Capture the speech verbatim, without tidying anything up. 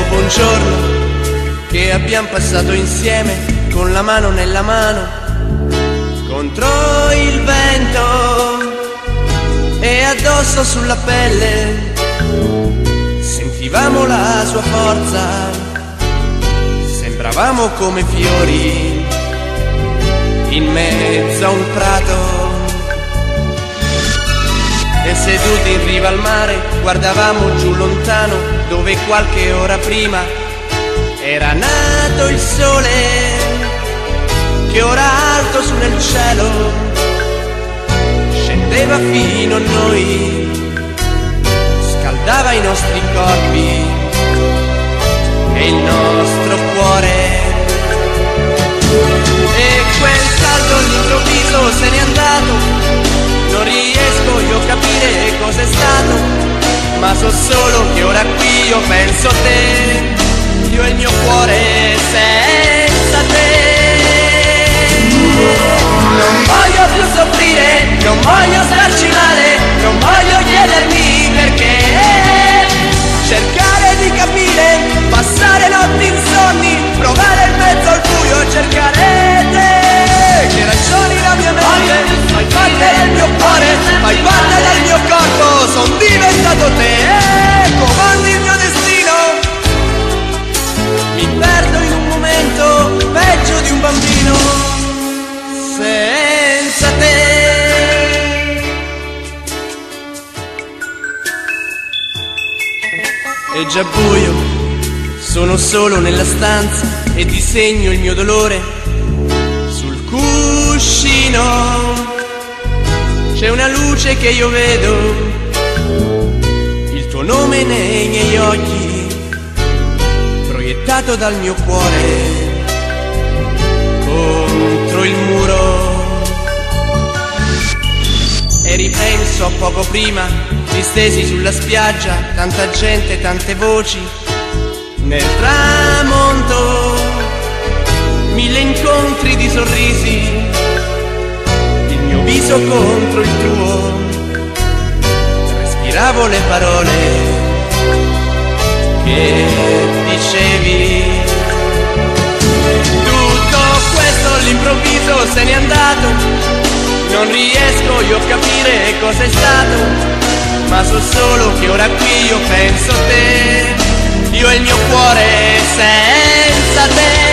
dopo un giorno che abbiamo passato insieme, con la mano nella mano, contro il vento e addosso sulla pelle, sentivamo la sua forza, sembravamo come fiori in mezzo a un prato. E seduti in riva al mare guardavamo giù lontano, dove qualche ora prima era nato il sole, che ora alto su nel cielo scendeva fino a noi, scaldava i nostri corpi e il nostro cuore. E quel salto all'improvviso se n'è andato, non riesco io a capire cos'è stato, ma so solo che ora qui io penso a te, io e il mio cuore senza te. Non voglio più soffrire, non voglio starci male, non voglio chiedermi perché, cercare di capire, passare notti insonni, provare in mezzo al buio, cercare te. Che ragioni la mia mente, fai parte del mio cuore, fai parte del mio corpo, son diventato te, comandi il mio destino. Mi perdo in un momento, peggio di un bambino, senza te. È già buio, sono solo nella stanza e disegno il mio dolore sul cuscino. C'è una luce che io vedo, il tuo nome nei miei occhi, proiettato dal mio cuore contro il muro. E ripenso a poco prima, distesi sulla spiaggia, tanta gente, tante voci, nel tramonto, mille incontri di sorrisi, il mio viso contro il tuo, respiravo le parole che dicevi. Tutto questo all'improvviso se n'è andato, non riesco io a capire cos'è stato, ma so solo che ora qui io penso a te, io e il mio cuore senza te.